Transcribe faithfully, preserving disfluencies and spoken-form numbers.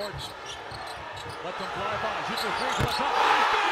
Gordon. Let them fly by. Shoots a three from the top.